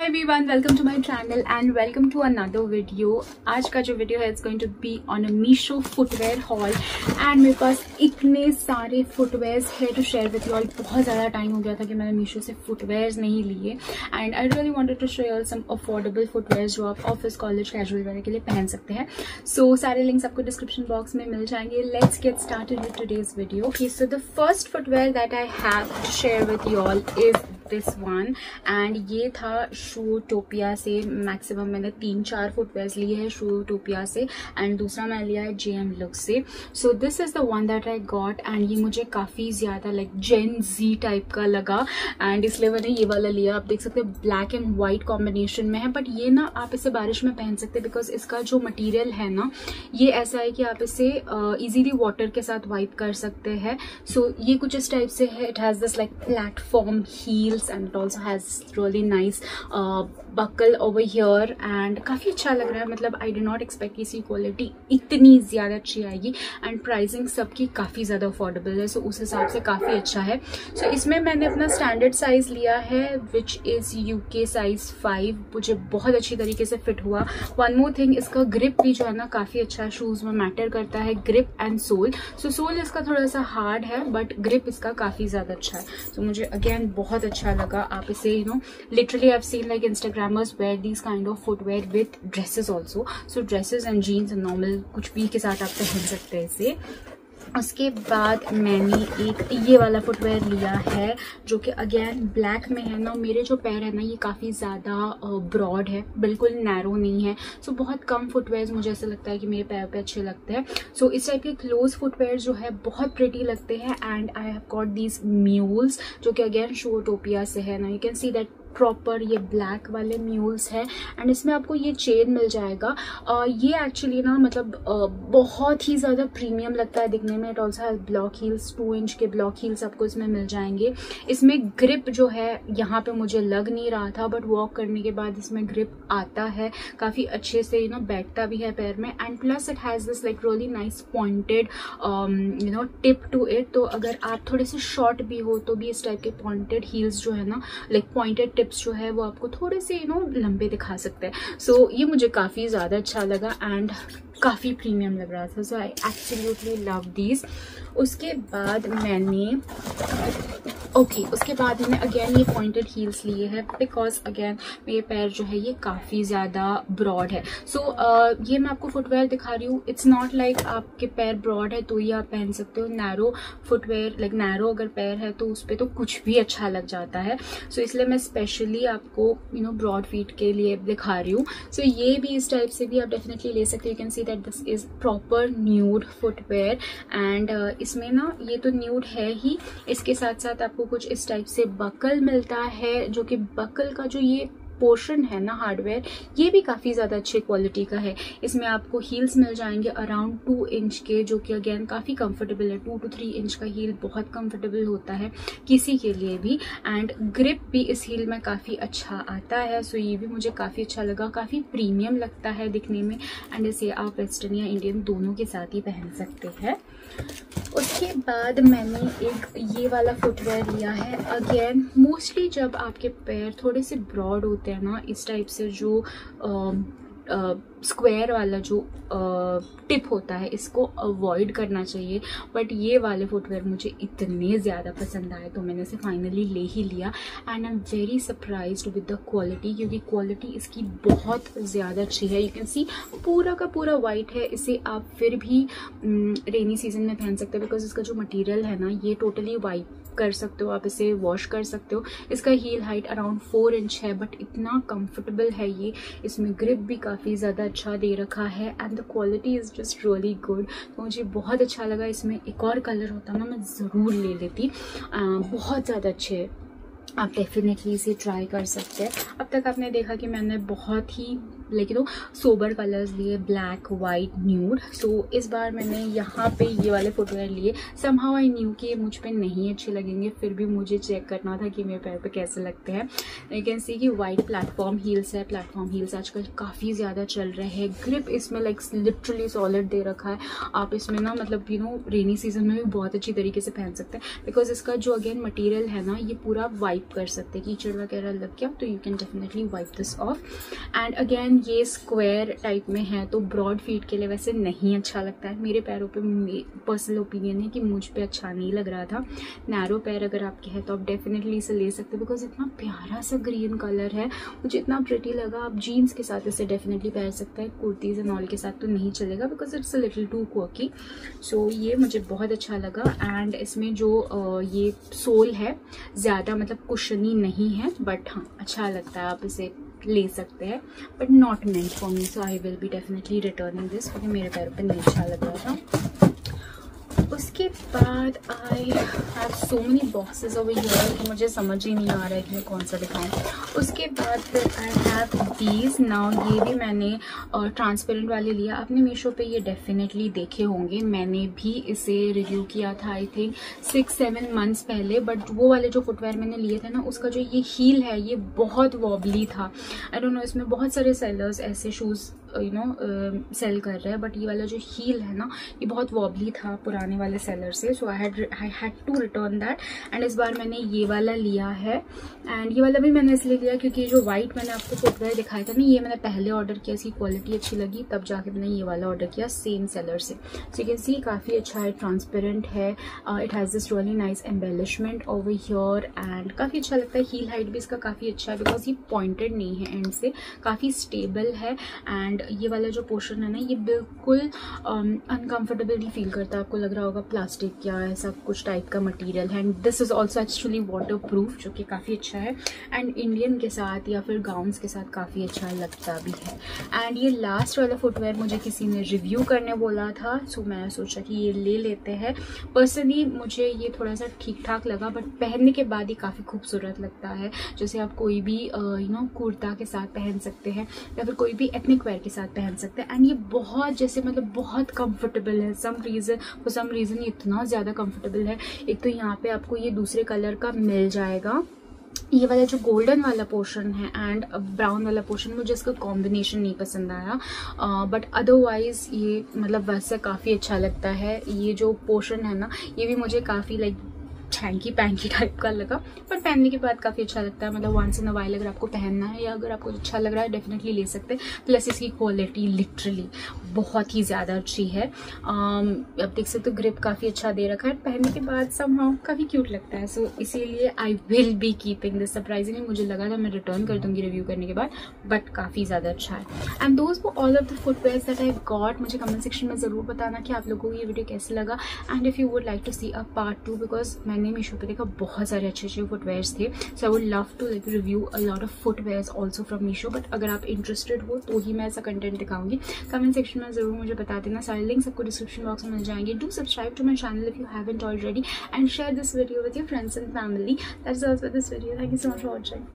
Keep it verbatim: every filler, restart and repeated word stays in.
everyone, welcome to my channel and welcome to another video। आज का जो video है it's going to be on a Meesho footwear haul and मेरे पास इतने सारे फुटवेयर्स है to share with you all. बहुत ज़्यादा टाइम हो गया था कि मैंने मीशो से फुटवेयर्स नहीं लिए and I really wanted to share some affordable footwears जो आप ऑफिस कॉलेज कैजुअल वेयर के लिए पहन सकते हैं। सो so, सारे लिंक्स आपको डिस्क्रिप्शन बॉक्स में मिल जाएंगे। Let's get started with today's video. Okay, so the first footwear that I have to share with you all is this one and ये था शूटोपिया से। मैक्सिमम मैंने तीन चार फुटवेयर्स लिए हैं शूटोपिया से एंड दूसरा मैं लिया है जेएम लुक से। So this is the one that I got and ये मुझे काफ़ी ज़्यादा लाइक जेन जी टाइप का लगा एंड इसलिए मैंने ये वाला लिया। आप देख सकते हैं ब्लैक एंड वाइट कॉम्बिनेशन में है, बट ये ना आप इसे बारिश में पहन सकते हैं बिकॉज इसका जो मटीरियल है ना ये ऐसा है कि आप इसे ईजीली uh, वाटर के साथ वाइप कर सकते हैं। सो so, ये कुछ इस टाइप से है। It has this like platform heel and it also has really nice uh, buckle over here and काफ़ी अच्छा लग रहा है। मतलब I did not expect कि इसकी क्वालिटी इतनी ज़्यादा अच्छी आएगी एंड प्राइसिंग सबकी काफ़ी ज़्यादा अफोर्डेबल है। सो so, उस हिसाब से काफ़ी अच्छा है। सो so, इसमें मैंने अपना स्टैंडर्ड साइज़ लिया है which is UK size five. मुझे बहुत अच्छी तरीके से फिट हुआ। वन मोर थिंग, इसका ग्रिप भी जो है ना काफ़ी अच्छा है। शूज़ में मैटर करता है grip and sole. So sole इसका थोड़ा सा हार्ड है बट ग्रिप इसका काफ़ी ज़्यादा अच्छा है। सो so, मुझे अगेन बहुत अच्छा लगा। आप इसे you know literally I have seen like Instagrammers wear these kind of footwear with dresses also. So dresses and jeans and normal कुछ भी के साथ आप पहन सकते हैं इसे। उसके बाद मैंने एक ये वाला फुटवेयर लिया है जो कि अगेन ब्लैक में है ना। मेरे जो पैर है ना ये काफ़ी ज़्यादा ब्रॉड है, बिल्कुल नैरो नहीं है। सो so, बहुत कम फुटवेयर्स मुझे ऐसा लगता है कि मेरे पैर पे अच्छे लगते हैं। सो so, इस टाइप के क्लोज फुटवेयर जो है बहुत प्रिटी लगते हैं and I have got these mules जो कि अगेन शूटोपिया से है ना। You can see that proper ये ब्लैक वाले म्यूल्स है एंड इसमें आपको ये चेन मिल जाएगा। uh, ये एक्चुअली ना मतलब uh, बहुत ही ज़्यादा प्रीमियम लगता है दिखने में। It also has block heels, two inch के ब्लॉक हील्स आपको इसमें मिल जाएंगे। इसमें ग्रिप जो है यहाँ पे मुझे लग नहीं रहा था बट वॉक करने के बाद इसमें ग्रिप आता है काफ़ी अच्छे से, यू नो बैठता भी है पैर में and plus it has this like really nice pointed you know tip to it. तो अगर आप थोड़े से शॉर्ट भी हो तो भी इस टाइप के पॉइंटेड हील्स जो है ना लाइक पॉइंटेड टिप जो है वो आपको थोड़े से यू नो लंबे दिखा सकते हैं। सो so, ये मुझे काफ़ी ज़्यादा अच्छा लगा एंड काफ़ी प्रीमियम लग रहा था। So I absolutely love these. उसके बाद मैंने ओके okay, उसके बाद मैंने अगेन ये पॉइंटेड हील्स लिए हैं बिकॉज अगेन मेरे पैर जो है ये काफ़ी ज़्यादा ब्रॉड है। सो so, uh, ये मैं आपको फुटवेयर दिखा रही हूँ। इट्स नॉट लाइक आपके पैर ब्रॉड है तो ये आप पहन सकते हो। नैरो फुटवेयर लाइक नैरो अगर पैर है तो उस पर तो कुछ भी अच्छा लग जाता है। सो so, इसलिए मैं स्पेशली आपको यू नो ब्रॉड फीट के लिए दिखा रही हूँ। सो so, ये भी इस टाइप से भी आप डेफिनेटली ले सकते हो। You can see that this is proper nude footwear and इसमें ना ये तो न्यूड है ही, इसके साथ साथ आपको कुछ इस टाइप से बकल मिलता है जो कि बकल का जो ये पोर्शन है ना हार्डवेयर ये भी काफ़ी ज़्यादा अच्छी क्वालिटी का है। इसमें आपको हील्स मिल जाएंगे अराउंड टू इंच के जो कि अगेन काफ़ी कंफर्टेबल है। टू टू थ्री इंच का हील बहुत कंफर्टेबल होता है किसी के लिए भी एंड ग्रिप भी इस हील में काफ़ी अच्छा आता है। सो ये भी मुझे काफ़ी अच्छा लगा, काफ़ी प्रीमियम लगता है दिखने में एंड इसे आप वेस्टर्न या इंडियन दोनों के साथ ही पहन सकते हैं। उसके बाद मैंने एक ये वाला फुटवेयर लिया है। अगेन मोस्टली जब आपके पैर थोड़े से ब्रॉड होते हैं ना इस टाइप से जो स्क्वायर uh, वाला जो टिप uh, होता है इसको अवॉइड करना चाहिए बट ये वाले फुटवेयर मुझे इतने ज़्यादा पसंद आए तो मैंने इसे फाइनली ले ही लिया and I am very surprised with the quality क्योंकि क्वालिटी इसकी बहुत ज़्यादा अच्छी है। यू कैन सी पूरा का पूरा वाइट है। इसे आप फिर भी रेनी सीजन में पहन सकते हैं बिकॉज इसका जो मटीरियल है ना ये टोटली वाइट कर सकते हो, आप इसे वॉश कर सकते हो। इसका heel height around four inch है बट इतना कंफर्टेबल है ये। इसमें ग्रिप भी काफ़ी ज़्यादा अच्छा दे रखा है and the quality is just really good. तो मुझे बहुत अच्छा लगा। इसमें एक और कलर होता ना मैं ज़रूर ले लेती। आ, बहुत ज़्यादा अच्छे है, आप डेफिनेटली इसे ट्राई कर सकते हैं। अब तक आपने देखा कि मैंने बहुत ही like you know sober colours लिए, ब्लैक, वाइट, न्यूड। सो इस बार मैंने यहाँ पे ये वाले फुटवेयर लिए। समहाउ आई न्यू कि मुझ पे नहीं अच्छे लगेंगे, फिर भी मुझे चेक करना था कि मेरे पैर पे कैसे लगते हैं। यू कैन सी कि वाइट प्लेटफॉर्म हील्स है। प्लेटफॉर्म हील्स आजकल काफ़ी ज़्यादा चल रहे हैं। ग्रिप इसमें लाइक लिटरली सॉलिड दे रखा है। आप इसमें ना मतलब यू नो रेनी सीजन में भी बहुत अच्छी तरीके से पहन सकते हैं, बिकॉज इसका जो अगेन मटेरियल है ना, ये पूरा वाइप कर सकते हैं। कीचड़ वगैरह लग गया तो you can definitely wipe this off. And again ये स्क्वायर टाइप में है, तो ब्रॉड फीट के लिए वैसे नहीं अच्छा लगता है। मेरे पैरों पे पर्सनल ओपिनियन है कि मुझ पे अच्छा नहीं लग रहा था। नैरो पैर अगर आपके हैं तो आप डेफिनेटली इसे ले सकते हो, बिकॉज इतना प्यारा सा ग्रीन कलर है, मुझे इतना प्रिटी लगा। आप जीन्स के साथ इसे डेफिनेटली पहन सकते हैं, कुर्तीज एंड ऑल के साथ तो नहीं चलेगा, because it's a little too quirky. So ये मुझे बहुत अच्छा लगा। एंड इसमें जो uh, ये सोल है ज़्यादा मतलब कुशनी नहीं है, बट हाँ अच्छा लगता है, आप इसे ले सकते हैं, but not meant for me. So I will be definitely returning this, क्योंकि मेरे पैरों पे नहीं अच्छा लग रहा था। उसके बाद I have so many boxes over here कि मुझे समझ ही नहीं आ रहा है कि मैं कौन सा दिखाऊं। उसके बाद फिर आई हैव दीज नाउ। ये भी मैंने ट्रांसपेरेंट uh, वाले लिया। आपने मीशो पे ये डेफिनेटली देखे होंगे, मैंने भी इसे रिव्यू किया था I think six seven months पहले। बट वो वाले जो फुटवेयर मैंने लिए थे ना, उसका जो ये हील है ये बहुत वॉबली था। आई डोंट नो, इसमें बहुत सारे सेलर्स ऐसे शूज़ यू नो सेल कर रहे हैं, बट ये वाला जो हील है ना, ये बहुत वॉबली था पुराने वाले सेलर से। So I had I had to return that. And इस बार मैंने ये वाला लिया है। एंड ये वाला भी मैंने इसलिए लिया क्योंकि जो वाइट मैंने आपको फुटवेयर दिखाया था ना, ये मैंने पहले ऑर्डर किया, इसकी क्वालिटी अच्छी लगी, तब जाके मैंने ये वाला ऑर्डर किया सेम सेलर से। सो यू कैन सी काफ़ी अच्छा है, ट्रांसपेरेंट है, it has this really nice embellishment over here and काफ़ी अच्छा लगता है। हील हाइट भी इसका काफ़ी अच्छा है, बिकॉज ये पॉइंटेड नहीं है एंड से, काफ़ी स्टेबल है। एंड ये वाला जो पोर्शन है ना, ये बिल्कुल अनकंफर्टेबली फील करता है, आपको लग रहा होगा प्लास्टिक या ऐसा कुछ टाइप का मटेरियल है। And this is also actually waterproof, जो कि काफ़ी अच्छा है एंड इंडियन के साथ या फिर गाउन्स के साथ काफ़ी अच्छा लगता भी है। एंड ये लास्ट वाला फुटवेयर मुझे किसी ने रिव्यू करने बोला था, सो मैं सोचा कि ये ले लेते हैं। पर्सनली मुझे ये थोड़ा सा ठीक ठाक लगा, बट पहनने के बाद ही काफ़ी खूबसूरत लगता है। जैसे आप कोई भी यू नो कुर्ता के साथ पहन सकते हैं या फिर कोई भी एथनिक वेयर के साथ पहन सकते हैं। एंड ये बहुत जैसे मतलब बहुत कंफर्टेबल है। Some reason for some reason इतना ज़्यादा कंफर्टेबल है। एक तो यहाँ पे आपको ये दूसरे कलर का मिल जाएगा, ये वाला जो गोल्डन वाला पोर्शन है एंड ब्राउन वाला पोर्शन, मुझे इसका कॉम्बिनेशन नहीं पसंद आया, बट अदरवाइज ये मतलब वैसे काफ़ी अच्छा लगता है। ये जो पोर्शन है ना, ये भी मुझे काफ़ी लाइक हैंकी पैंकी टाइप का लगा, बट पहनने के बाद काफ़ी अच्छा लगता है। मतलब वंस इन अ वाइल अगर आपको पहनना है या अगर आपको अच्छा लग रहा है, डेफिनेटली ले सकते हैं। प्लस इसकी क्वालिटी लिटरली बहुत ही ज़्यादा अच्छी है। um, आप देख सकते हो ग्रिप काफ़ी अच्छा दे रखा है, पहनने के बाद समहाउ काफ़ी क्यूट लगता है। सो so, इसीलिए I will be keeping this. Surprisingly मुझे लगा था मैं रिटर्न कर दूंगी रिव्यू करने के बाद, बट काफ़ी ज़्यादा अच्छा है। एंड दोज वो all of the footwears that I got. मुझे कमेंट सेक्शन में ज़रूर बताना कि आप लोगों को ये वीडियो कैसे लगा and if you would like to see a part two, because मैंने मीशो पे देखा बहुत सारे अच्छे अच्छे फुटवेयर्स थे। So I would love to like review a lot of footwears also from Meesho, but अगर आप इंटरेस्टेड हो तो ही मैं ऐसा कंटेंट दिखाऊंगी। कमेंट सेक्शन में जरूर मुझे बता देना। सारे लिंक्स आपको डिस्क्रिप्शन बॉक्स में मिल जाएंगे। Do subscribe to my channel if you haven't already and share this video with your friends and family. That's all for this video. Thank you so much for watching.